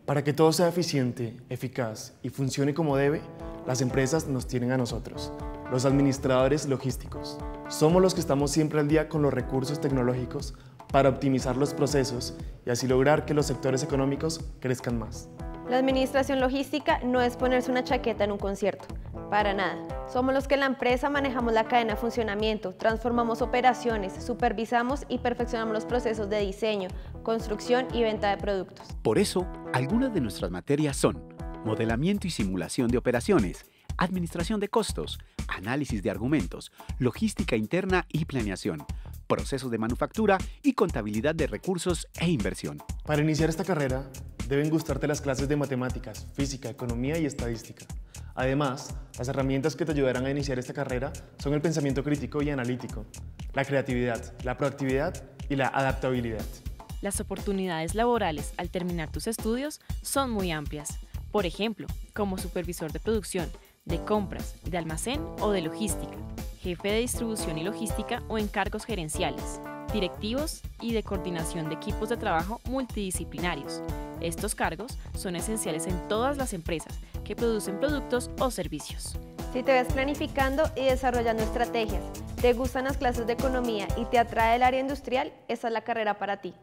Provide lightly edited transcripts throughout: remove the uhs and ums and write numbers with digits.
Para que todo sea eficiente, eficaz y funcione como debe, las empresas nos tienen a nosotros, los administradores logísticos. Somos los que estamos siempre al día con los recursos tecnológicos para optimizar los procesos y así lograr que los sectores económicos crezcan más. La administración logística no es ponerse una chaqueta en un concierto, para nada. Somos los que en la empresa manejamos la cadena de funcionamiento, transformamos operaciones, supervisamos y perfeccionamos los procesos de diseño, construcción y venta de productos. Por eso, algunas de nuestras materias son modelamiento y simulación de operaciones, administración de costos, análisis de argumentos, logística interna y planeación, procesos de manufactura y contabilidad de recursos e inversión. Para iniciar esta carrera, deben gustarte las clases de matemáticas, física, economía y estadística. Además, las herramientas que te ayudarán a iniciar esta carrera son el pensamiento crítico y analítico, la creatividad, la proactividad y la adaptabilidad. Las oportunidades laborales al terminar tus estudios son muy amplias. Por ejemplo, como supervisor de producción, de compras, de almacén o de logística, jefe de distribución y logística o encargos gerenciales, directivos y de coordinación de equipos de trabajo multidisciplinarios. Estos cargos son esenciales en todas las empresas que producen productos o servicios. Si te ves planificando y desarrollando estrategias, te gustan las clases de economía y te atrae el área industrial, esa es la carrera para ti.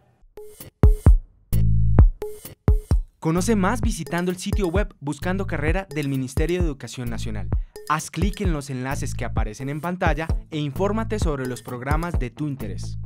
Conoce más visitando el sitio web Buscando Carrera del Ministerio de Educación Nacional. Haz clic en los enlaces que aparecen en pantalla e infórmate sobre los programas de tu interés.